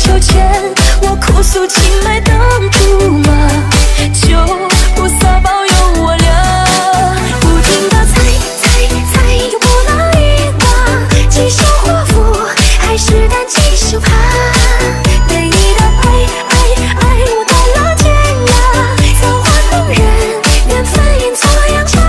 秋千，我哭诉青梅当竹马，就不撒保佑我俩。不停地猜猜猜，又不能赢啊！继续祸福，还是敢继续爬？对你的爱，我断了天涯，造化弄人，缘分阴错阳差。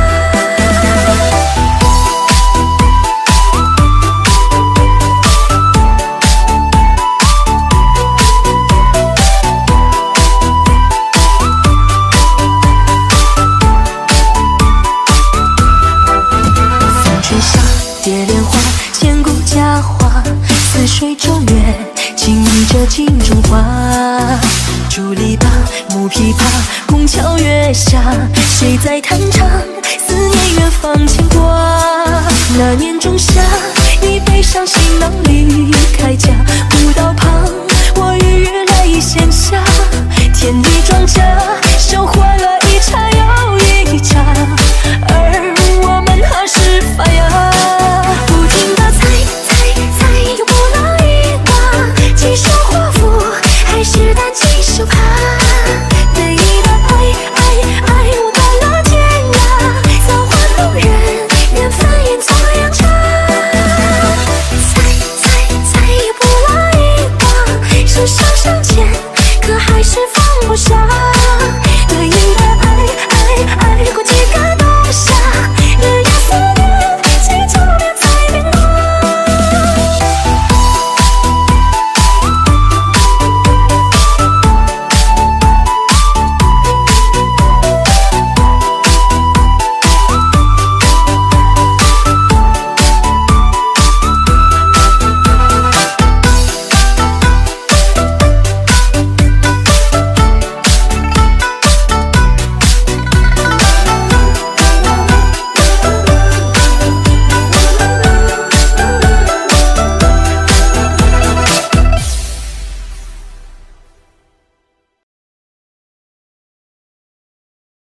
蝶莲花，千古佳话，似水中月，轻倚着镜中花。竹篱笆，木琵琶，拱桥月下，谁在弹唱？思念远方牵挂。那年仲夏，